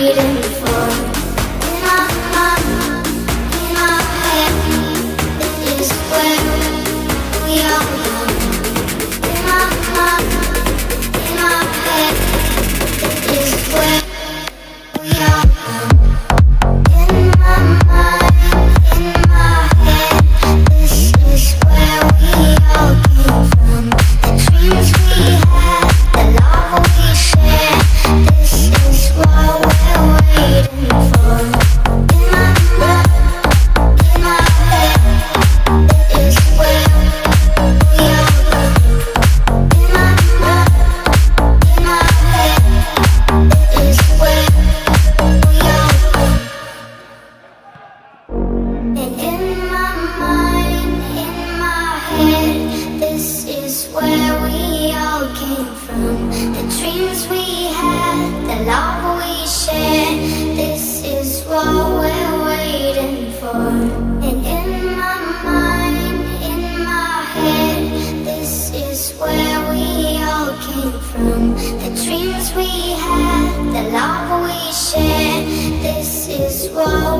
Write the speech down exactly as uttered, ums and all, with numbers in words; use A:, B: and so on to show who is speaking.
A: waiting for. In my mind, in my head, it is where we are young. In my mind, in my head, it is where we are young. In my mind, in my head, this is where we all came from. The dreams we had, the love we shared, this is what we're waiting for. In my mind, in my head, it is where we all came. In my mind, in my head, it is where we all came. And in my mind, in my head, this is where we all came from. The dreams we had, the love we shared, this is what we're waiting for. And in my mind, in my head, this is where we all came from. The dreams we had, the love we shared, this is what